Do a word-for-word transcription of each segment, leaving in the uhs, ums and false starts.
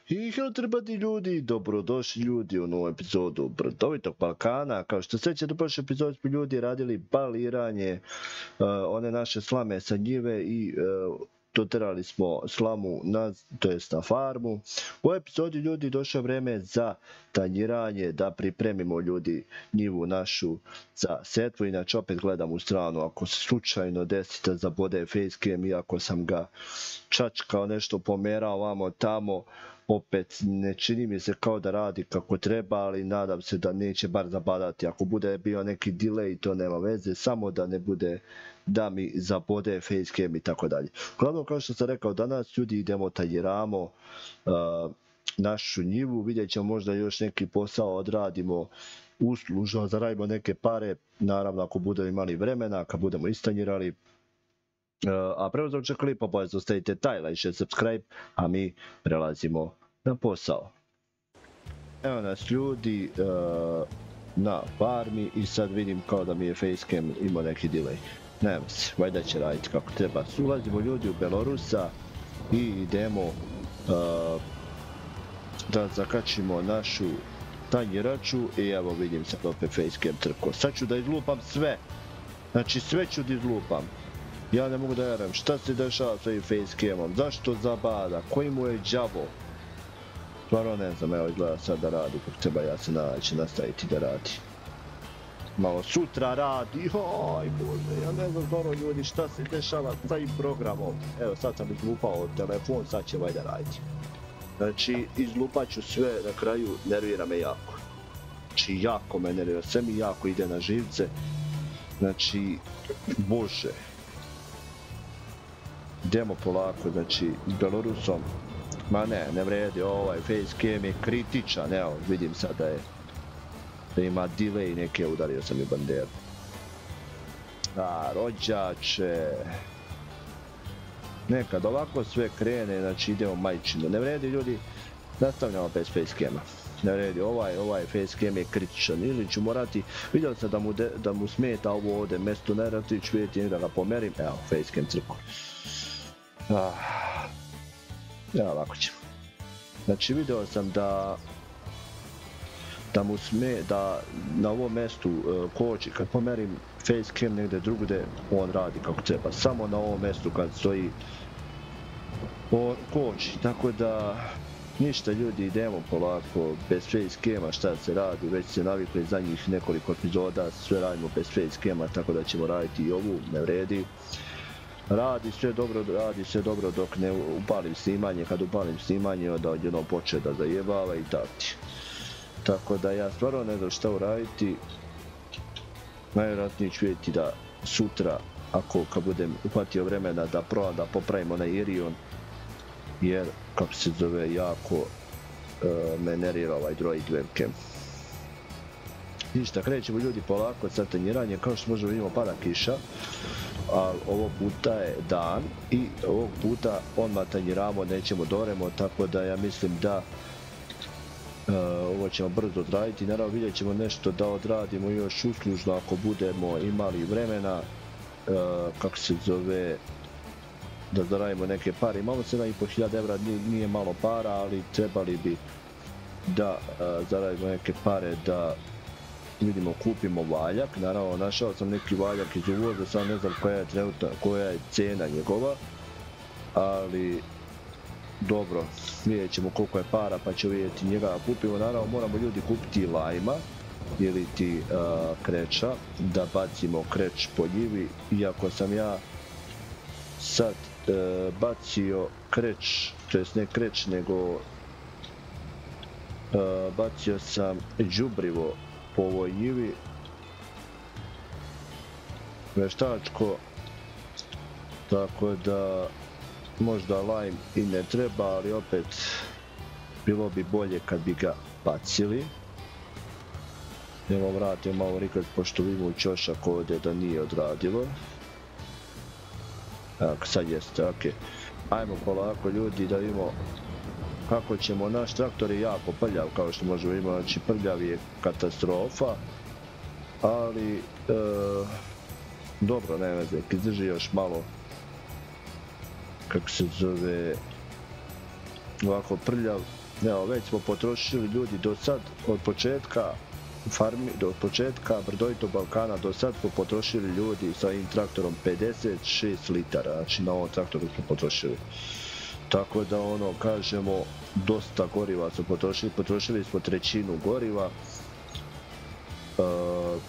I hrvatski ljudi, dobrodošli ljudi u novu epizodu Brdovitog Balkana. Kao što sećate, u prošloj epizodi smo ljudi radili baliranje uh, one naše slame sa njive i uh, doterali smo slamu na, to jest na farmu. U ovoj epizodi ljudi došlo vreme za tanjiranje, da pripremimo ljudi njivu našu za setvu. Inače opet gledam u stranu, ako se slučajno desi da zabode facecam, iako sam ga čačkao, nešto pomerao vamo tamo, opet ne čini mi se kao da radi kako treba, ali nadam se da neće bar zabadati. Ako bude bio neki delay, to nema veze, samo da ne bude da mi zabode facecam i tako dalje. Uglavnom, kao što sam rekao, danas ljudi idemo tanjiramo uh, našu njivu, vidjet ćemo, možda još neki posao odradimo uslužno, zaradimo neke pare, naravno ako budemo imali vremena, kad budemo istanjirali. Uh, a pre uzavče klipa obavezno ostavite taj like, subscribe, a mi prelazimo na posao. Evo nas ljudi uh, na farmi i sad vidim kao da mi je facecam imao neki delay. Nema se, valjda će raditi kako treba. Ulazimo ljudi u Belorusa i idemo uh, da zakačimo našu tanjiraču i evo vidim sad opet facecam trko. Sad ću da izlupam sve, znači sve ću da izlupam. Ja ne mogu da vjerujem šta se dešava s ovim facecamom, zašto zabada, koji mu je đavo. Stvarno ne znam, evo izgleda sad da radi kako treba, ja se nadam da će nastaviti da radi. Malo sutra radi, oj bože, ja ne znam stvarno ljudi šta se dešava s ovim programom. Evo sad sam izlupao telefon, sad će valjda raditi. Znači izlupat ću sve, na kraju nervira me jako. Znači jako me nervira, sve mi jako ide na živce. Znači, bože. Idemo polako, znači, Belorusom. Ma ne, ne vredi, ovaj facecam je kritičan, evo, vidim sad da je, da ima delay neke, udario sam i banderu. A, rođače. Nekad ovako sve krene, znači idemo majčino. Ne vredi ljudi, nastavljamo bez facecama. Ne vredi, ovaj, ovaj facecam je kritičan, ili ću morati, vidio sam da mu, de, da mu smeta ovo ovdje mjesto, ne vrati ću vidjeti da ga pomerim, evo, facecam crko. Ah, ja ovako ćemo. Znači vidio sam da da mu sme, da na ovom mjestu uh, koči, kad pomerim facecam negdje drugdje, on radi kako treba, samo na ovom mjestu kad stoji on koči, tako da ništa ljudi, idemo polako bez facecama, šta se radi, već se navikli za njih nekoliko epizoda, sve radimo bez facecama, tako da ćemo raditi i ovu, ne vredi. Radi sve dobro, radi sve dobro dok ne upalim snimanje, kad upalim snimanje onda odjednom počne da zajebava i tati. Tako da ja stvarno ne znam šta uraditi. Najvjerojatnije ću vidjeti da sutra, ako kad budem upatio vremena, da probam da popravimo na Irion, jer kako se zove jako uh, me nervira ovaj droid webcam. Ništa, krećemo ljudi polako sa tanjiranjem, kao što možemo vidimo pada kiša, ali ovog puta je dan i ovog puta odmah tanjiramo, nećemo doremo, tako da ja mislim da uh, ovo ćemo brzo odraditi. Naravno vidjet ćemo nešto da odradimo još uslužno ako budemo imali vremena, uh, kako se zove, da zaradimo neke pare. Imamo sedam i po hiljada evra, nije, nije malo para, ali trebali bi da uh, zaradimo neke pare da vidimo, kupimo valjak. Naravno našao sam neki valjak iz uvoza, sad ne znam koja je trenutna, koja je cena njegova, ali dobro, vidjet ćemo koliko je para pa ćemo vidjeti njega kupimo. Naravno moramo ljudi kupiti lajma ili ti uh, kreča, da bacimo kreć po njivi, iako sam ja sad uh, bacio kreć, to jest ne kreć nego uh, bacio sam đubrivo po ovoj njivi, veštačko, tako da možda lajm i ne treba, ali opet bilo bi bolje kad bi ga bacili. Evo vratim malo rikad, pošto vidimo ćošak ovdje da nije odradilo. Evo sad jeste, ok. Ajmo polako ljudi da vidimo kako ćemo, naš traktor je jako prljav, kao što možemo imati, znači prljav je katastrofa, ali e, dobro, ne veze, izdrži još malo, kako se zove, ovako prljav, Evo, već smo potrošili ljudi do sad, od početka farmi, do početka Brdovitog Balkana do sad smo potrošili ljudi sa ovim traktorom pedeset šest litara, znači na ovom traktoru smo potrošili. Tako da ono, kažemo, dosta goriva smo potrošili, potrošili smo trećinu goriva. Uh,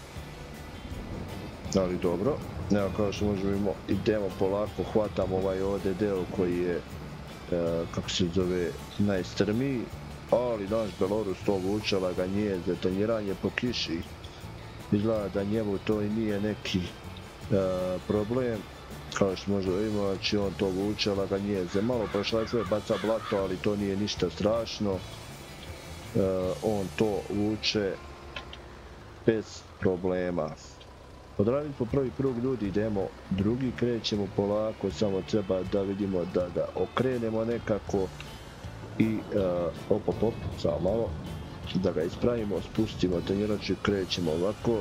ali dobro, evo kao što možemo, idemo polako, hvatamo ovaj ovdje deo koji je, uh, kako se zove, najstrmiji, ali naš Belorus to vuče laganije za tanjiranje po kiši. Izgleda da njemu to i nije neki uh, problem, kao što možemo vidjeti, znači on to vuče laganije, malo prošlajfuje, baca blato, ali to nije ništa strašno, uh, on to vuče bez problema. Odradili smo prvi krug ljudi, idemo drugi, krećemo polako, samo treba da vidimo da ga okrenemo nekako i uh, op op op, samo malo, da ga ispravimo, spustimo tanjirač i krećemo ovako.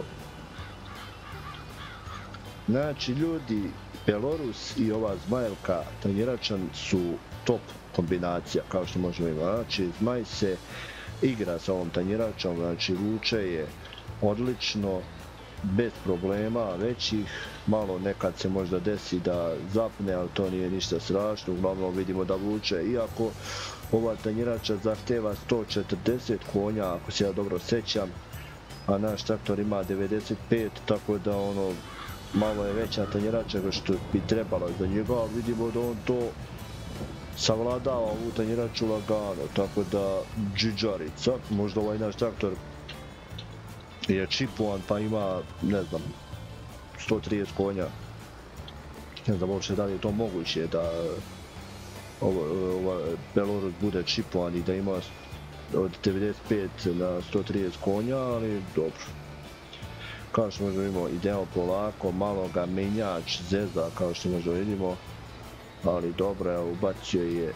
Znači ljudi, Belorus i ova Zmajevka tanjiračan su top kombinacija, kao što možemo imati. Znači Zmaj se igra sa ovom tanjiračom, znači vuče je odlično, bez problema većih, malo nekad se možda desi da zapne, ali to nije ništa strašno, uglavnom vidimo da vuče, iako ova tanjirača zahteva sto četrdeset konja, ako se ja dobro sećam, a naš traktor ima devedeset pet, tako da ono, malo je veća tanjirača nego što bi trebalo za njega, ali vidimo da on to savladava ovu tanjiraču lagano, tako da džiđarica, možda ovaj naš traktor je čipovan pa ima, ne znam, sto trideset konja. Ne znam uopće da li je to moguće da ovo, ovo, Belorus bude čipovan i da ima od devedeset pet na sto trideset konja, ali dobro. Kao što možemo vidimo, idemo polako, malo ga menjač zeza, kao što možemo vidimo, ali dobro je, ubacio je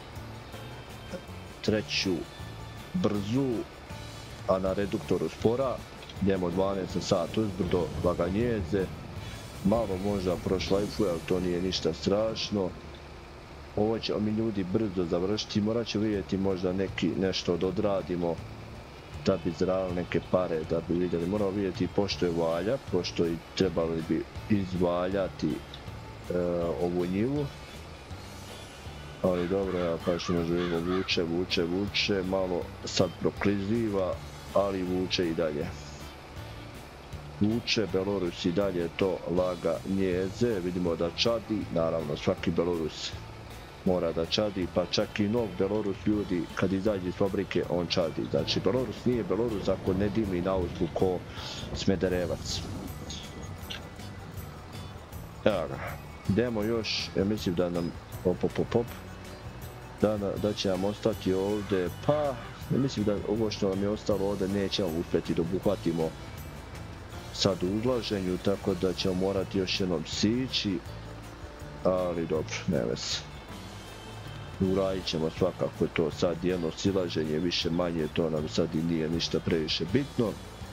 treću brzu, a na reduktoru spora. Idemo dvanaest na sat uzbrdo, laganjeze, malo možda prošlajfuje, ali to nije ništa strašno. Ovo ćemo mi ljudi brzo završiti, morat ću vidjeti možda neki nešto da odradimo da bi zaradili neke pare, da bi vidjeli, moramo vidjeti pošto je valja, pošto i trebali bi izvaljati e, ovu njivu. Ali dobro, ja kao što možemo vidjeti, vuče, vuče, vuče, malo sad prokliziva, ali vuče i dalje. Vuče, Belorus i dalje to laga njeze, vidimo da čadi, naravno svaki Belorus mora da čadi, pa čak i nov Belorus ljudi kad izađe iz fabrike on čadi, znači Belorus nije Belorus ako ne dimi na uzbu ko Smederevac. Evo ga, idemo još, ja mislim da nam, op op op op, da, da će nam ostati ovdje, pa ja mislim da ovo što nam je ostalo ovdje nećemo uspjeti da obuhvatimo sad u uzlaženju, tako da ćemo morati još jednom sići, ali dobro, ne veze. Uradit ćemo svakako to sad jedno silaženje, više manje, to nam sad i nije ništa previše bitno.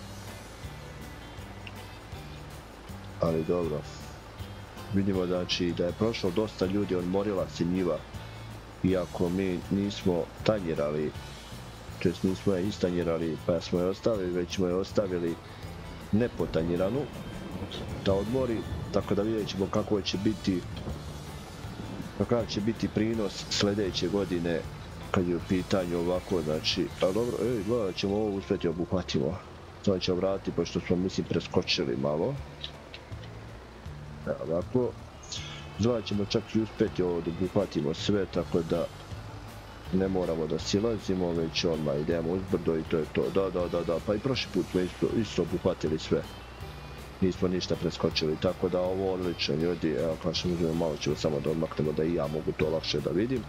Ali dobro. Vidimo znači da je prošlo dosta ljudi, odmorila se njiva, iako mi nismo tanjirali, čest nismo je istanjirali pa smo je ostavili, već smo je ostavili nepotanjiranu da odmori, tako da vidjet ćemo kako će biti kakav će biti prinos sljedeće godine kad je u pitanju ovako, znači, ali dobro, ej, gledat ćemo ovo uspjeti obuhvatimo, sad ćemo vratiti pošto smo mislim preskočili malo, evo ovako, gledat ćemo čak i uspjeti ovo da obuhvatimo sve, tako da ne moramo da silazimo, već odmah idemo uzbrdo i to je to, da, da, da, da, pa i prošli put smo isto, isto obuhvatili sve. Nismo ništa preskočili, tako da ovo odlično ljudi, evo kao što možemo, malo ćemo samo da odmaknemo da i ja mogu to lakše da vidim.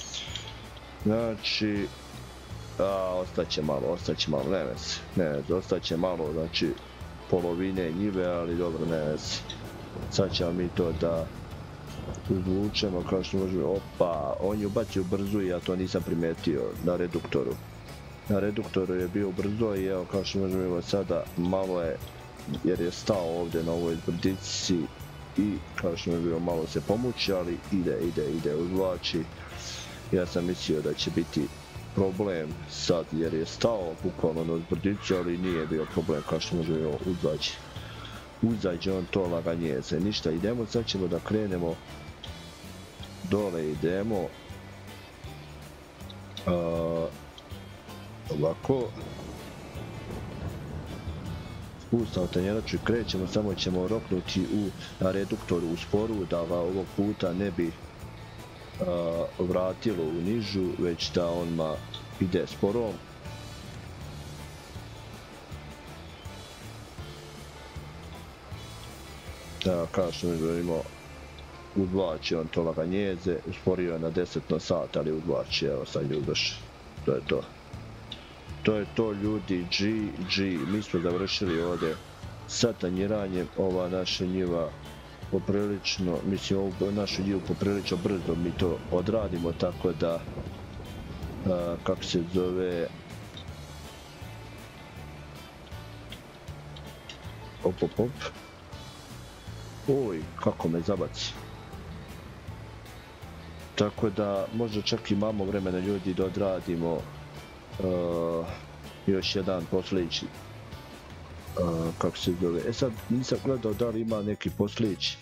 Znači, a, ostaće malo, ostaće malo, ne veze, ne veze, ostaće malo, znači, polovine njive, ali dobro, ne veze. Sad ćemo mi to da uzvučemo, kao što možemo, opa, on je ubacio brzo i ja to nisam primetio na reduktoru. Na reduktoru je bio brzo i evo kao što možemo sada malo je, jer je stao ovdje na ovoj brdici i kao što mi je bilo malo se pomući, ali ide, ide, ide, uzvlači. Ja sam mislio da će biti problem sad jer je stao bukvalno na brdicu, ali nije bio problem kao što možemo uzaći. Uzađe on to laganjeze. Ništa, idemo, sad ćemo da krenemo dole, idemo uh, ovako spustao tanjeraču i krećemo, samo ćemo roknuti u reduktoru u sporu da ga ovog puta ne bi uh, vratilo u nižu, već da on ide sporom. Da, kao što mi želimo, udvaći on to laganjeze, usporio je na deset na sat, ali udvaći, evo sad ljubaš, to je to. To je to ljudi, G G, mi smo završili ovdje sa tanjiranjem, ova naša njiva poprilično, mislim ovu našu njivu poprilično brzo mi to odradimo, tako da, a, kako se zove, op op op, oj, kako me zabaci. Tako da možda čak imamo vremena ljudi da odradimo Uh, još jedan poslić, uh, kako se zove, e sad nisam gledao da li ima neki poslić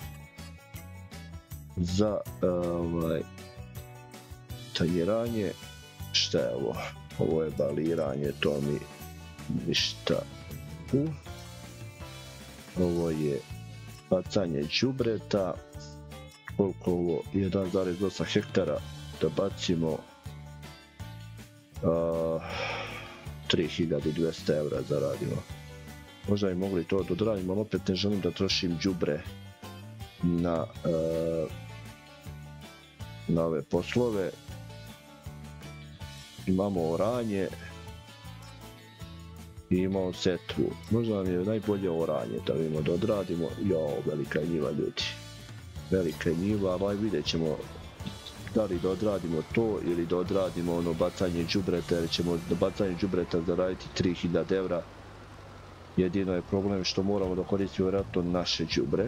za ovaj uh, tanjiranje. Šta je ovo? Ovo je baliranje, to mi ništa. Uh. Ovo je bacanje đubreta, koliko ovo, jedan zarez osam hektara da bacimo. Uh, tri hiljade dvesta eura zaradimo. Možda bi mogli to dodradimo, ali opet ne želim da trošim đubre na, uh, na ove poslove. Imamo oranje i imamo setvu. Možda nam je najbolje oranje da vidimo da odradimo. Jao, velika njiva ljudi. Velika njiva, ali vidjet ćemo da li da odradimo to ili da odradimo ono bacanje đubreta, jer ćemo da bacanje đubreta zaraditi tri hiljade eura. Jedino je problem što moramo da koristimo vjerojatno naše đubre.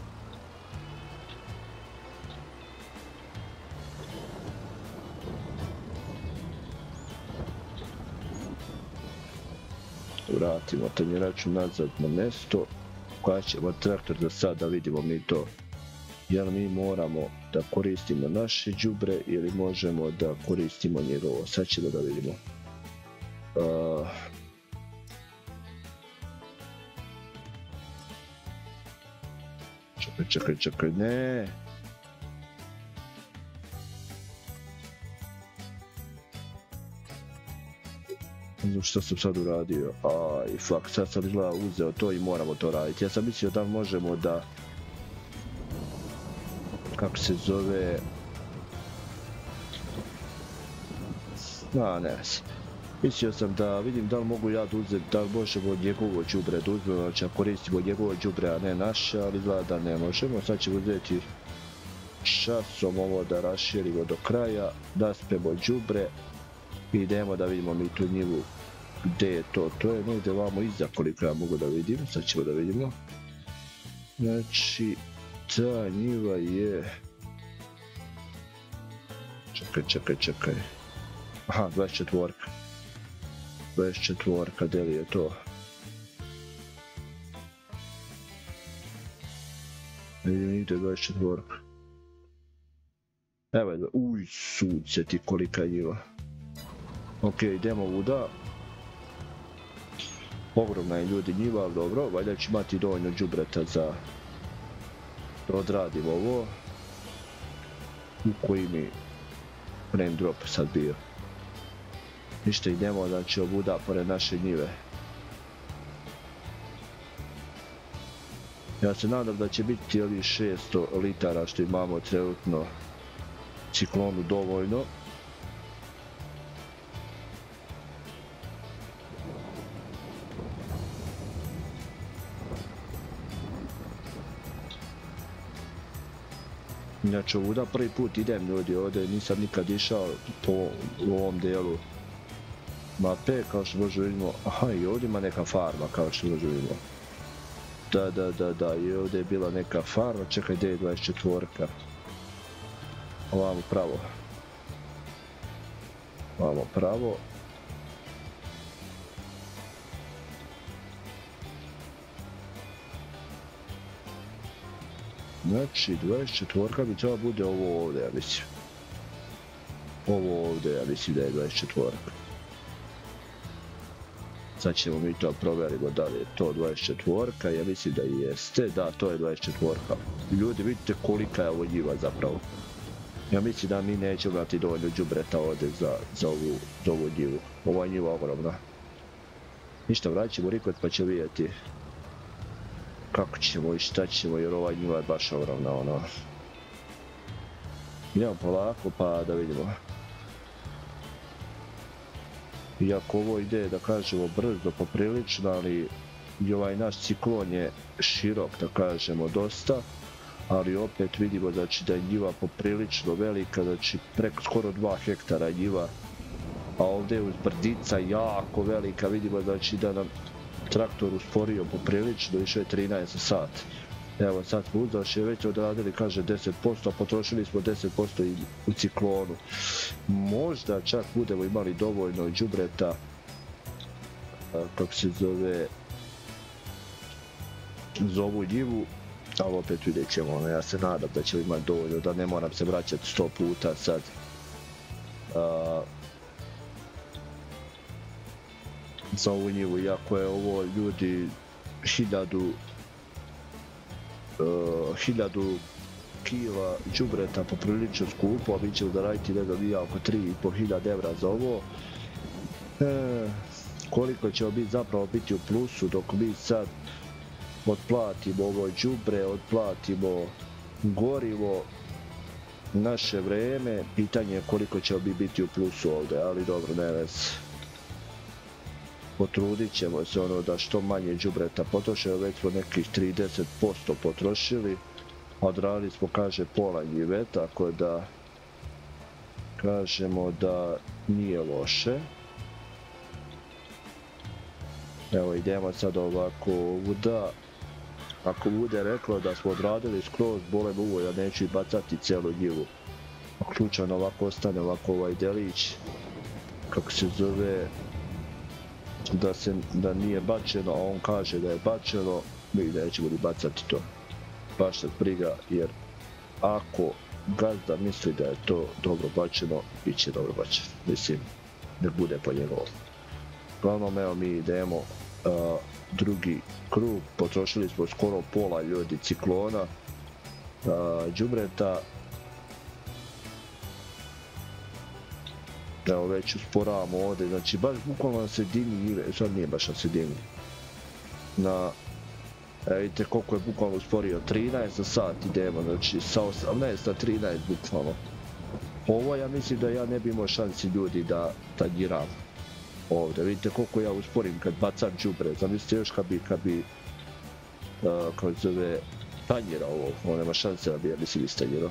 Vratimo tanjiraču nazad na mjesto, koja ćemo traktor za sad da vidimo mi to. Jel mi moramo da koristimo naše đubre ili možemo da koristimo njegovo, sad ćemo da vidimo. Uh, čekaj, čekaj, čekaj, ne. Ne znam što sam sad uradio, aj fuck, sad sam izgleda uzeo to i moramo to raditi. Ja sam mislio da možemo da, kako se zove, a ne znam, mislio sam da vidim da li mogu ja da uzem, da li možemo njegovo đubre da uzmemo, znači koristimo njegovo đubre a ne naše, ali izgleda da ne možemo. Sad ćemo uzeti šasom ovo da raširimo do kraja, da spemo đubre i idemo da vidimo mi tu njivu gdje je to, to je negdje vamo iza koliko ja mogu da vidim, sad ćemo da vidimo. Znači ta njiva je, čekaj, čekaj, čekaj, aha, dvadeset četiri, dvadeset četiri, gdje li je to? Ne vidim nigdje dvadeset četiri. Evo je, uj, suce ti kolika njiva. Ok, idemo vuda. Ogromna je ljudi njiva, ali dobro, valjda će imati dovoljno đubreta za da odradim ovo. U koji mi frame drop sad bio. Ništa, idemo, znači ovuda pored naše njive. Ja se nadam da će biti ovih šesto litara što imamo trenutno ciklonu dovoljno. Inače ovuda prvi put idem ljudi ovdje, nisam nikad išao po ovom dijelu mape, kao što možemo vidimo. Aha, i ovdje ima neka farma, kao što možemo vidimo. Da, da, da, da, i ovdje je bila neka farma, čekaj, gdje je dvadeset četiri. Ovamo pravo. Vamo pravo. Znači, dvadeset četvorka bi trebalo bude ovo ovdje, ja mislim. Ovo ovdje, ja mislim da je dvadeset četvorka. Sad ćemo mi to provjerimo da li je to dvadeset četvorka, ja mislim da jeste, da, to je dvadeset četvorka. Ljudi, vidite kolika je ovo njiva zapravo. Ja mislim da mi nećemo imati dovoljno đubreta ovdje za, za, ovu, za ovu njivu. Ova njiva je ogromna. Ništa, vraćemo rikot pa će vidjeti kako ćemo i šta ćemo, jer ova njiva je baš ogromna, ono. Idemo polako pa da vidimo. Iako ovo ide, da kažemo, brzo, poprilično, ali i ovaj naš ciklon je širok, da kažemo, dosta. Ali opet vidimo znači, da je njiva poprilično velika, znači preko skoro dva hektara njiva. A ovdje je uz brdica jako velika, vidimo znači da nam traktor usporio poprilično, išao je trinaest sat. Evo sad smo uzaši već odradili, kaže deset posto, a potrošili smo deset posto i u ciklonu. Možda čak budemo imali dovoljno đubreta, kako se zove, za ovu njivu, ali opet vidjet ćemo, ono, ja se nadam da ćemo imati dovoljno, da ne moram se vraćati sto puta sad. A, za ovu njivu, iako je ovo ljudi hiljadu Uh, hiljadu kila đubreta poprilično skupo, a mi ćemo da raditi ne znam ja oko tri i po hiljade evra za ovo. E, koliko ćemo biti zapravo biti u plusu dok mi sad otplatimo ovo đubre, otplatimo gorivo, naše vreme, pitanje je koliko ćemo mi biti u plusu ovdje, ali dobro, ne vez. Potrudit ćemo se ono da što manje đubreta potrošimo, već smo nekih trideset posto potrošili, odradili smo, kaže, pola njive, tako da kažemo da nije loše. Evo idemo sad ovako ovuda, ako bude reklo da smo odradili skroz bolem uvo, ja neću i bacati celu njivu. Ključano ovako ostane ovako ovaj delić, kako se zove, da se da nije bačeno, a on kaže da je bačeno, mi nećemo ni bacati to. Baš nas briga, jer ako gazda misli da je to dobro bačeno, bit će dobro bačeno. Mislim, ne bude po njegovom. Uglavnom, evo mi idemo uh, drugi krug, potrošili smo skoro pola ljudi ciklona, uh, đubreta. Evo već usporavamo ovdje, znači baš bukvalno na sredini njive, sad nije baš na sredini. Na, evo vidite koliko je bukvalno usporio, trinaest za sat idemo, znači sa osamnaest na trinaest bukvalno. Ovo ja mislim da ja ne bi imao šansi ljudi da tanjiram ovdje, vidite koliko ja usporim kad bacam đubre, zamislite još kad bi, kad bi, uh, kako se zove, tanjirao ovo, ovo nema šanse da bi ja mislim istanjirao.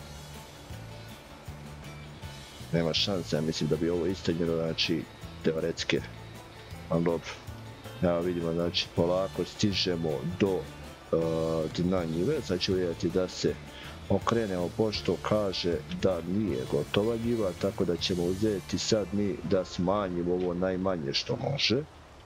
Nema šanse, ja mislim da bi ovo istanjeno, znači, teoretske, ali dobro. Evo vidimo, znači, polako stižemo do uh, dna njive, sad ću vidjeti da se okrenemo, pošto kaže da nije gotova njiva, tako da ćemo uzeti sad mi da smanjimo ovo najmanje što može.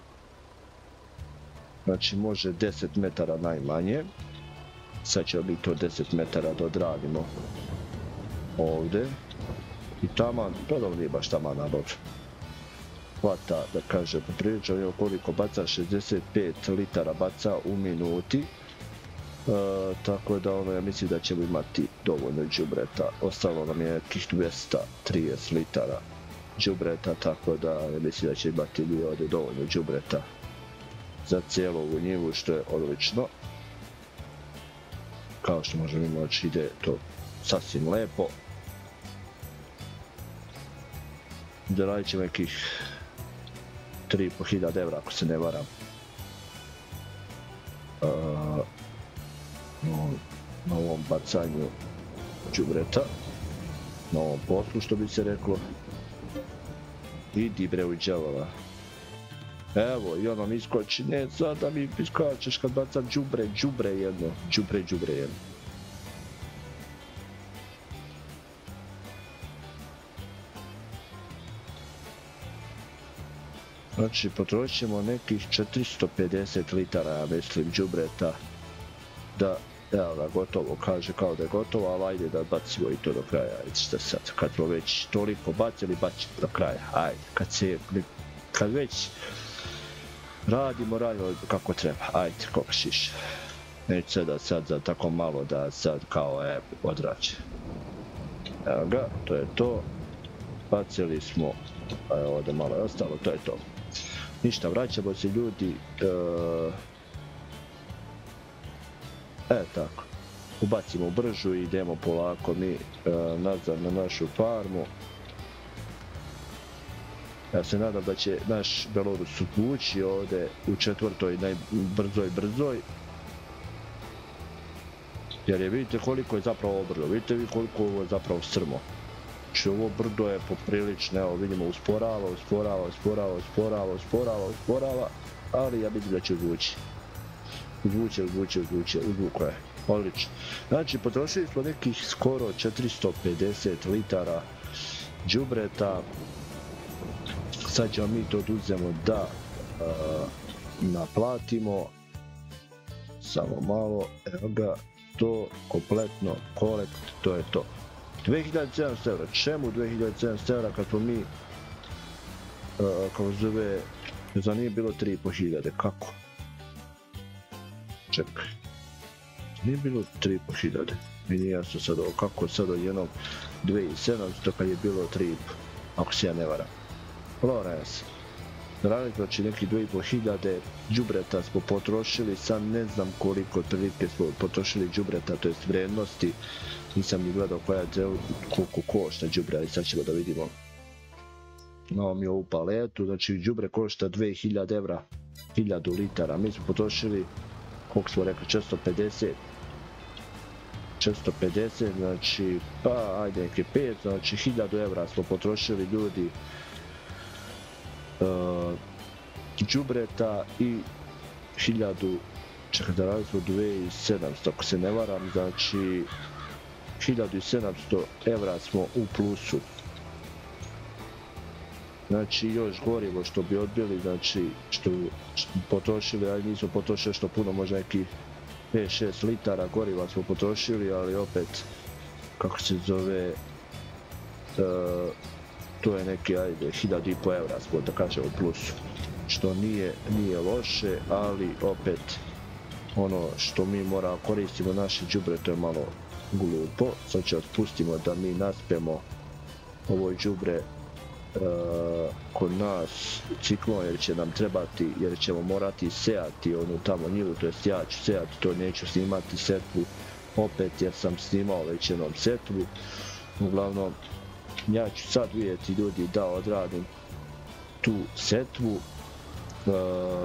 Znači, može deset metara najmanje. Sad ćemo mi to deset metara da odradimo ovdje. I taman, to dobro nije baš taman, ali dobro. Hvata, da kaže, poprilično, evo koliko baca, šezdeset pet litara baca u minuti. E, tako da ono, ja mislim da ćemo imati dovoljno đubreta. Ostalo nam je nekih dvesta trideset litara đubreta, tako da ja mislim da će imati mi ovdje dovoljno đubreta za cijelu ovu njivu, što je odlično. Kao što možemo imati, ide to sasvim lepo. Zaradit ćemo nekih tri i po hiljade evra, ako se ne varam. Uh, no, na ovom bacanju đubreta, na ovom poslu, što bi se reklo. Idi bre u đavola. Evo, i ono mi iskoči, ne, sad da mi iskačeš kad bacam đubre, đubre jedno, đubre, đubre jedno. Znači potrošit ćemo nekih četiristo pedeset litara, ja mislim, đubreta da, evo ga, gotovo, kaže kao da je gotovo, ali ajde da bacimo i to do kraja, ajde šta sad, kad smo već toliko bacili, bacimo do kraja, ajde, kad se, kad već radimo, radimo kako treba, ajde, koga šiša. Neću sada sad za tako malo da sad kao e, odrađe. Evo ga, to je to. Bacili smo, a ovdje malo je ostalo, to je to. Ništa, vraćamo se ljudi. E, e tako. Ubacimo bržu i idemo polako mi e, nazad na našu farmu. Ja se nadam da će naš Belorus ući ovdje u četvrtoj najbrzoj brzoj. Jer je, vidite koliko je zapravo ovo brdo, vidite vi koliko ovo je zapravo strmo. Znači ovo brdo je poprilično, evo vidimo, usporava, usporava, usporava, usporava, usporava, usporava, ali ja vidim da će uzvući. Uzvuće, uzvuće, uzvuće, uzvuko je, odlično. Znači potrošili smo nekih skoro četiristo pedeset litara đubreta. Sad ćemo mi to oduzemo da uh, naplatimo. Samo malo, evo ga. To kompletno, kolekt, to je to. dve hiljade sedamsto eura, čemu dve hiljade sedamsto eura kad smo mi, uh, kako zove, za nije bilo tri i po hiljade, kako? Čekaj, nije bilo tri i po hiljade, mi nije jasno sad ovo, kako sad odjednom dve hiljade sedamsto kad je bilo tri i po, ako se ja ne varam. Lorenz. Radili, znači neki dve i po hiljade đubreta smo potrošili, sad ne znam koliko otprilike smo potrošili đubreta, to jest vrijednosti, nisam ni gledao koja je koliko košta đubre, ali sad ćemo da vidimo. Imamo mi ovu paletu, znači đubre košta dve hiljade evra, hiljadu litara, mi smo potrošili, koliko smo rekli, četiristo pedeset, četiristo pedeset, znači, pa ajde neki pet, znači hiljadu evra smo potrošili ljudi, đubreta i hiljadu, čekaj da radili smo dve hiljade sedamsto, ako se ne varam, znači hiljadu sedamsto evra smo u plusu. Znači još gorivo što bi odbili, znači što, što potrošili, ali nismo potrošili što puno, možda neki pet šest litara goriva smo potrošili, ali opet, kako se zove, uh, to je neki, ajde, hiljadu i po evra smo, da kažemo, u plusu. Što nije, nije loše, ali opet, ono što mi mora koristimo naše đubre, to je malo glupo. Sad ćemo spustimo da mi naspemo ovo đubre uh, kod nas ciklon, jer će nam trebati, jer ćemo morati sejati onu tamo njivu, to jest ja ću sejati, to neću snimati setvu opet jer sam snimao već jednom setvu. Uglavnom, ja ću sad vidjeti ljudi da odradim tu setvu. Uh,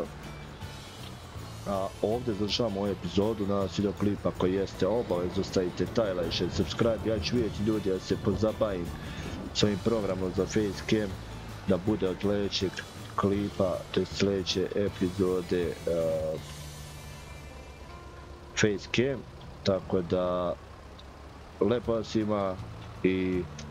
a ovdje završavamo ovu epizodu, nadam se videoklip, ako jeste obavezno stavite taj like, share, subscribe. Ja ću vidjeti ljudi da se pozabavim s ovim programom za facecam, da bude od sljedećeg klipa, to je sljedeće epizode uh, facecam, tako da lepo svima i